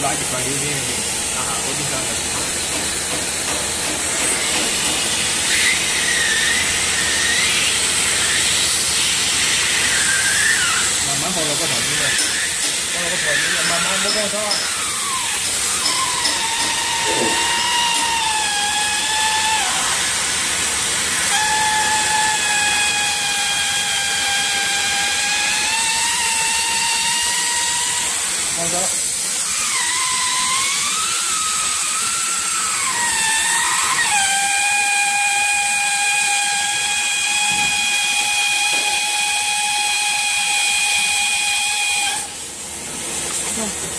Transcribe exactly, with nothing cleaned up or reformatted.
拉一块榴莲啊，我就想慢慢放到个上面来，放到个上面来，慢慢摸摸它。放着。嗯。